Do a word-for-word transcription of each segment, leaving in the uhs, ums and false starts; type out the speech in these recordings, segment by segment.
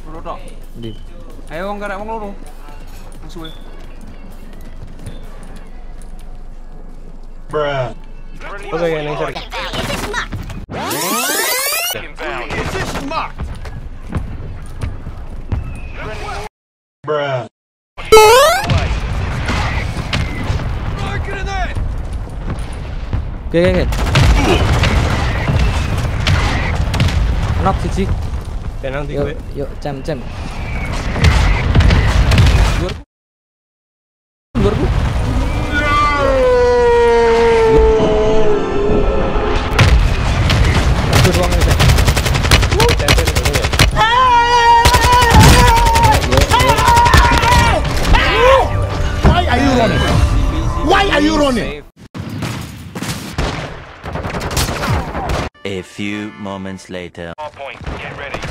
Loro tok. Ndi? Ayo wong karek wong loro. Musuhe. Bruh. Oke, ya ning sore. Bruh. Oke, oke. Knock siji. Tenang tiga. Yuk, yuk, cem cem. Luar. Luarku. Itu ruang ini. Why are you running? Why are you running? A few moments later. All point, get ready.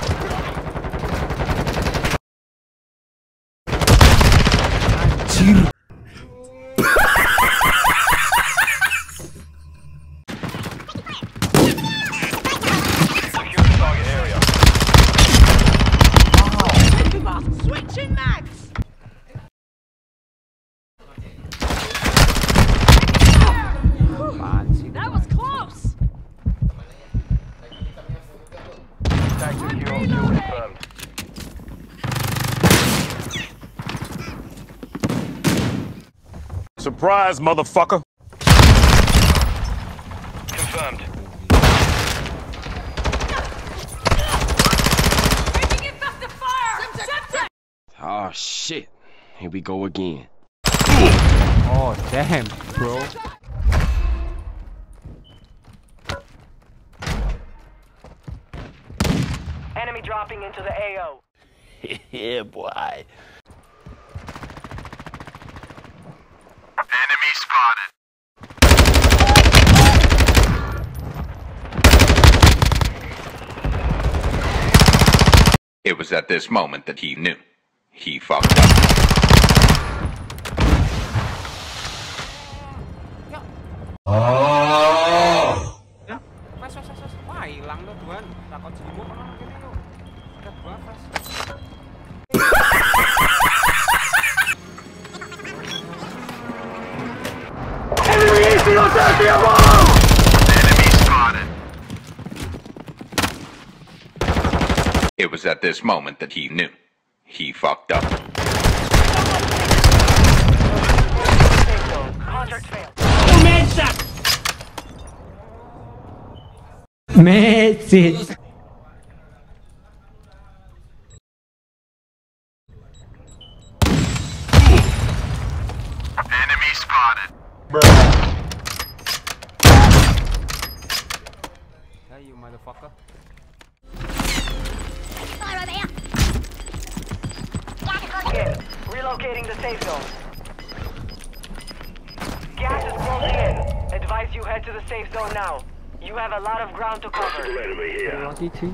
Anjir. Secure the target area. Wow. Switching mags. That was close. Tag secure, kill confirmed. Surprise, motherfucker! Confirmed. Making it back to fire. Septic. Oh shit. Here we go again. Oh, damn, bro. Enemy dropping into the A O. Yeah, boy. Enemy spotted. It was at this moment that he knew. He fucked up. Oh. Ya, pas pas pas. Wah, hilang tuh Tuan. Takut jimu mana kene yo. Ada buah pas. Enemy spotted. It was at this moment that he knew. He fucked up. Contract failed. Message. Enemy spotted. Bruh. Hey, you motherfucker. In. Relocating the safe zone. Gas is closing in. Advise you head to the safe zone now. You have a lot of ground to cover. Enemy here. Lagi cuy.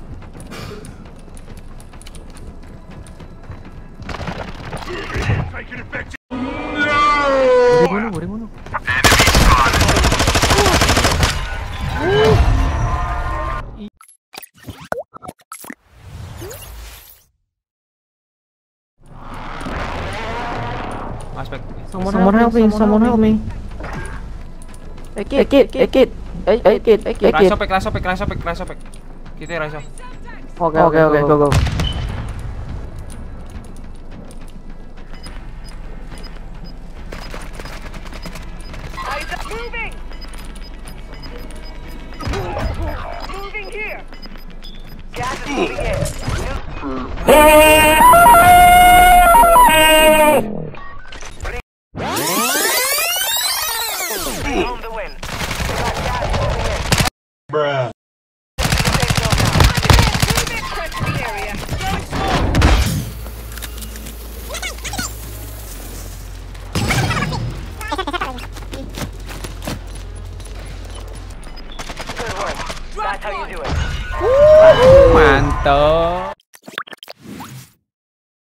Taking effect. Dari mana? Dari mana? Enemy spotted. Aspek. Someone, someone help me, someone help me. Ekit, ekit, ekit, ekit, ekit. Raiso pek, raiso pek, raiso pek, raiso pek. Kita raiso. Oke, oke, oke, go, go. Eyes up, moving! Moving here! Gas is moving in. Home the win. Got gas moving in. Bruh. Safe zone now. Moving. Search the area. Going slow. Good work. That's how you do it. Mantap.